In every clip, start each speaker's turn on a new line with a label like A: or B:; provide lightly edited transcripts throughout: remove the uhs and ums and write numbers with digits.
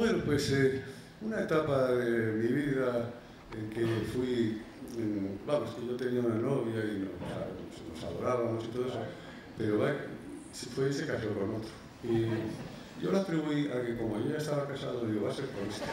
A: Bueno, pues una etapa de mi vida en que fui, vamos, que yo tenía una novia y nos adorábamos y todo eso, pero fue y se casó con otro. Y yo la atribuí a que como yo ya estaba casado, digo, va a ser con este.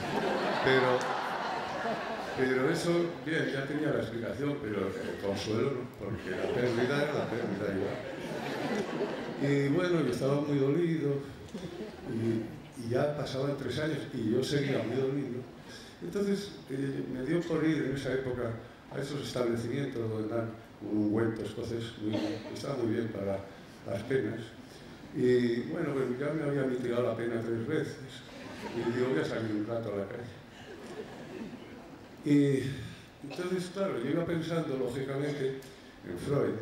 A: Pero eso, bien, ya tenía la explicación, pero el consuelo no, porque la pérdida era la pérdida igual. Y bueno, yo estaba muy dolido y ya pasaban 3 años y yo seguía muy dolido. Entonces me dio por ir en esa época a esos establecimientos donde dan un ungüento escocés, está muy bien para las penas. Y bueno, pues ya me había mitigado la pena 3 veces y digo, voy a salir un rato a la calle. Y entonces, claro, yo iba pensando, lógicamente, en Freud,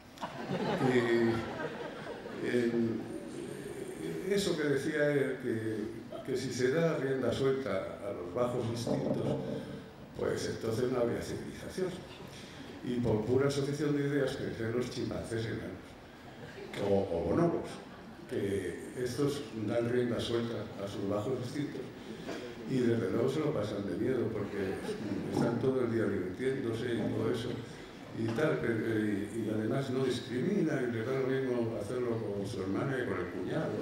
A: y en eso que decía él, que si se da rienda suelta a los bajos instintos, pues entonces no habría civilización. Y por pura asociación de ideas crecen los chimpancés enanos, o bonobos, que estos dan rienda suelta a sus bajos instintos. Y desde luego se lo pasan de miedo porque están todo el día divirtiéndose y todo eso y tal, y además no discrimina y le da lo mismo hacerlo con su hermana y con el cuñado.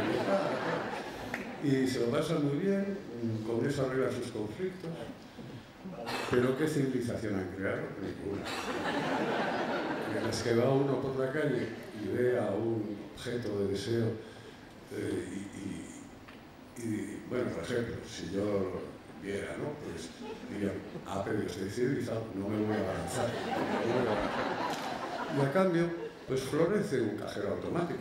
A: Y se lo pasan muy bien, con eso arreglan sus conflictos. Pero ¿qué civilización han creado? Ninguna. En las que va uno por la calle y ve a un objeto de deseo y bueno, por ejemplo, si yo lo viera, ¿no? Pues diría, pero yo estoy civilizado, no me voy a avanzar. Y a cambio, pues florece un cajero automático.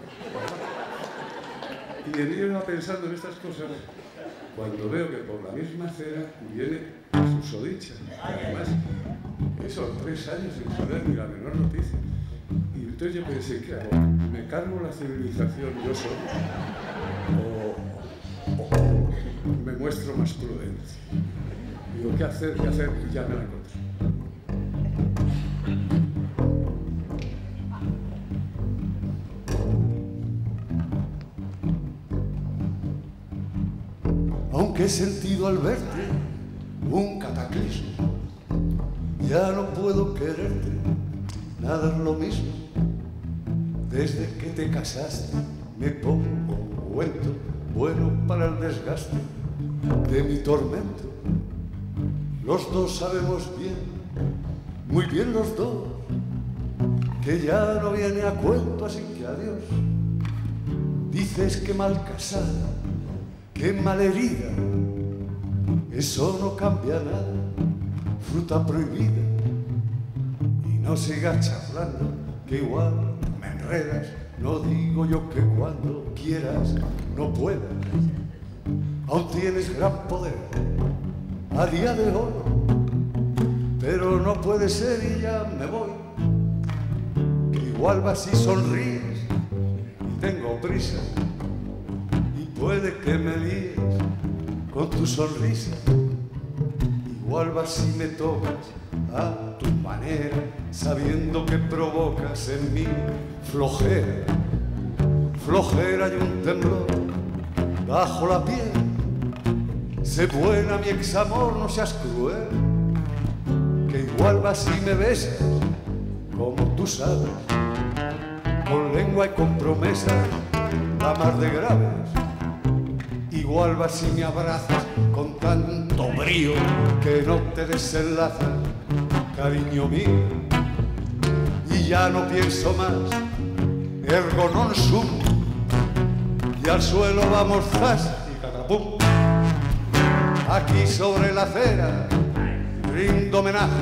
A: Y en ir pensando en estas cosas, cuando veo que por la misma acera viene la susodicha. Además, esos 3 años sin saber ni la menor noticia. Y entonces yo pensé, ¿qué hago? ¿Me cargo la civilización yo solo? ¿O me muestro más prudente? Digo, ¿qué hacer? Y ya me la encontré.
B: Aunque he sentido al verte un cataclismo, ya no puedo quererte, nada es lo mismo. Desde que te casaste me pongo ungüento bueno para el desgaste de mi tormento. Los dos sabemos bien, muy bien los dos, que ya no viene a cuento, así que adiós. Dices que mal casada, que mal herida, eso no cambia nada, fruta prohibida. Y no sigas charlando, que igual me enredas. No digo yo que cuando quieras no puedas. Aún tienes gran poder a día de hoy, pero no puede ser y ya me voy. Que igual vas y sonríes y tengo prisa, y puede que me líes con tu sonrisa. Igual vas y me tocas a tu manera, sabiendo que provocas en mí flojera, flojera y un temblor bajo la piel. Sé buena mi examor, no seas cruel, que igual vas y me besas, como tú sabes, con lengua y con promesas, la mar de graves. Igual vas y me abrazas con tanto brío que no te desenlazas, cariño mío. Y ya no pienso más, ergo non sum, y al suelo vamos zas y catapum. Aquí sobre la acera rindo homenaje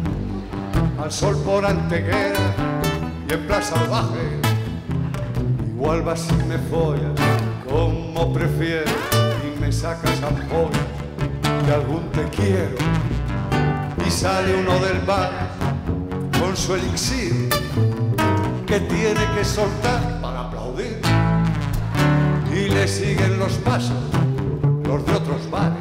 B: al sol por Antequera y en Plaza Salvaje. Igual vas y me follas como prefieres y me sacas ampollas de algún te quiero. Y sale uno del bar con su elixir que tiene que soltar para aplaudir, y le siguen los pasos los de otros bares.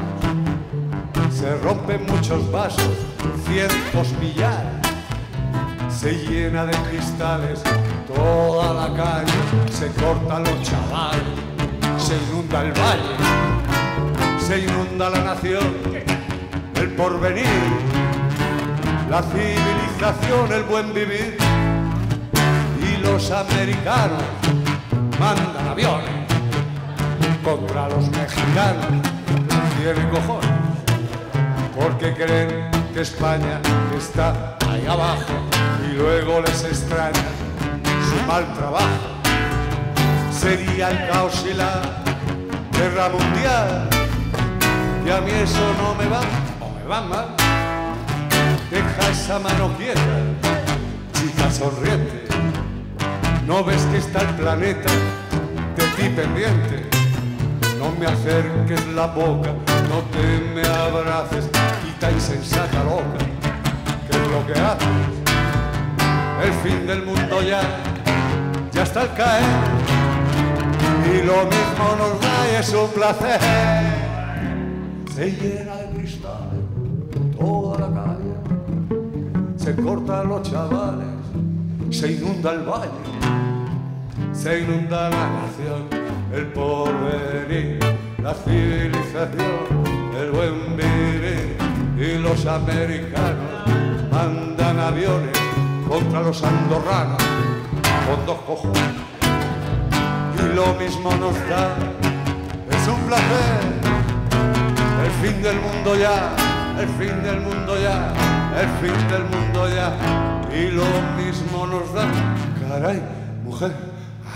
B: Se rompen muchos vasos, cientos millares, se llena de cristales toda la calle, se cortan los chavales, se inunda el valle, se inunda la nación, el porvenir, la civilización, el buen vivir. Y los americanos mandan aviones contra los mexicanos. Tienen cojones, porque creen que España está ahí abajo y luego les extraña su mal trabajo. Sería el caos y la guerra mundial, y a mí eso no me va, o me va mal. Deja esa mano quieta, chica sonriente, no ves que está el planeta de ti pendiente. No me acerques la boca, no te me abraces, quita insensata loca, ¿qué es lo que haces? El fin del mundo ya está al caer, y lo mismo nos da y es un placer. Se llena de cristal toda la calle, se cortan los chavales, se inunda el valle, se inunda la nación, el porvenir, la civilización, el buen vivir. Y los americanos mandan aviones contra los andorranos con 2 cojones. Y lo mismo nos da, es un placer. El fin del mundo ya, el fin del mundo ya, el fin del mundo ya. Y lo mismo nos da, caray, mujer.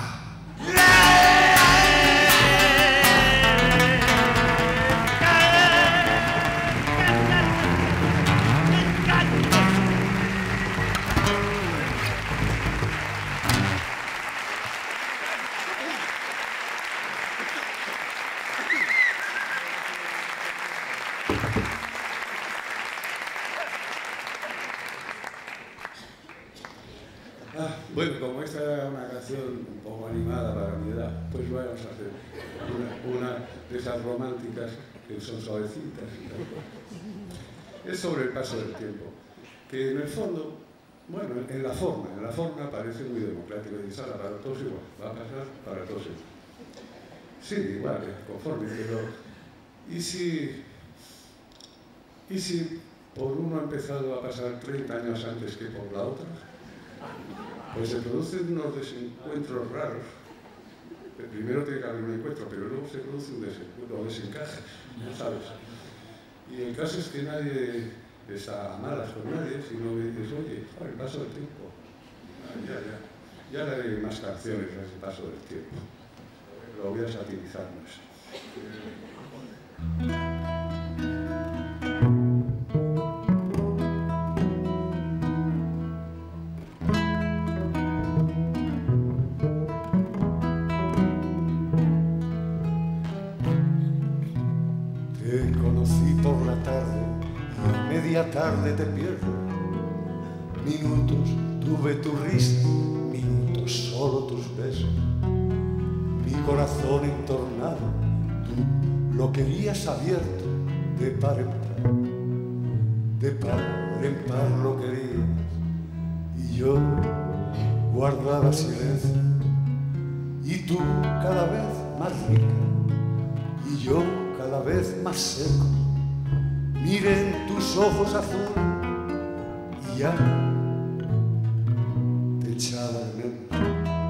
A: Bueno, como esta era una canción un poco animada para mi edad, pues vamos a hacer una de esas románticas que son suavecitas y tal. Es sobre el paso del tiempo, que en el fondo, bueno, en la forma parece muy democrático. Y sala para todos igual, va a pasar para todos igual. Sí, igual, conforme, pero ¿y si por uno ha empezado a pasar 30 años antes que por la otra? Pues se producen unos desencuentros raros. Primero tiene que haber un encuentro, pero luego se produce un desencuentro, desencaje, ¿no sabes? Y el caso es que nadie está a malas con nadie, sino que dices, oye, el paso del tiempo. Ya le haré más canciones a ese paso del tiempo. Lo voy a satirizar más.
B: Tarde te pierdo, minutos tuve tu risa, minutos solo tus besos, mi corazón entornado, tú lo querías abierto, de par en par, de par en par lo querías, y yo guardaba silencio, y tú cada vez más rica, y yo cada vez más seco. Miré en tus ojos azul y ya te echaba de menos.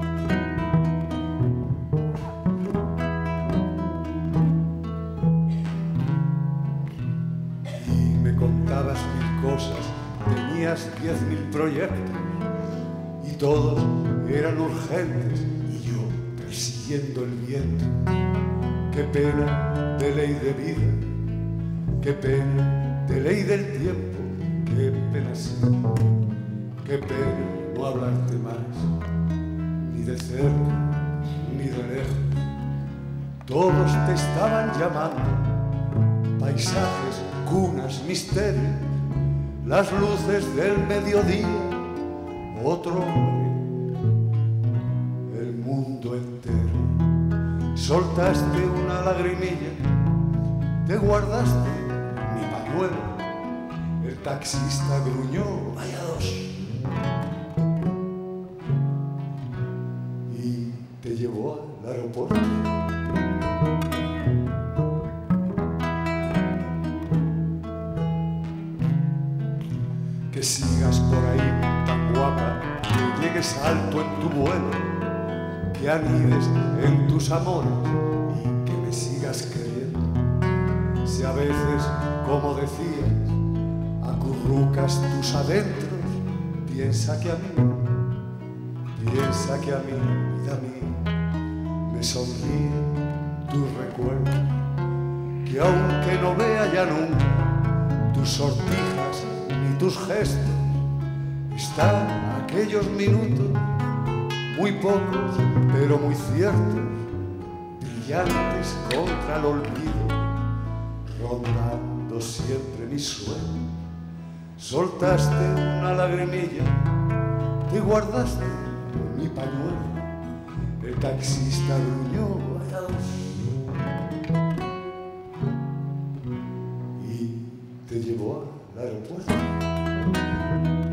B: Y me contabas 1000 cosas, tenías 10.000 proyectos y todos eran urgentes y yo persiguiendo el viento. Qué pena de ley de vida, qué pena de ley del tiempo, qué pena sí, qué pena no hablarte más, ni de cerca, ni de lejos. Todos te estaban llamando, paisajes, cunas, misterios, las luces del mediodía, otro hombre, el mundo entero. Soltaste una lagrimilla, te guardaste mi pañuelo, el taxista gruñó, vaya dos, y te llevó al aeropuerto. sigas por ahí tan guapa, que llegues alto en tu vuelo, que anides en tus amores y que me sigas queriendo. Si a veces, como decías, acurrucas tus adentros, piensa que a mí, vida mía, me sonríe tu recuerdo, que aunque no vea ya nunca tus sortijas ni tus gestos, están aquellos minutos, muy pocos pero muy ciertos, brillantes contra el olvido, rondando siempre mis sueños. Soltaste una lagrimilla, te guardaste mi pañuelo, el taxista gruñó y te llevó al aeropuerto.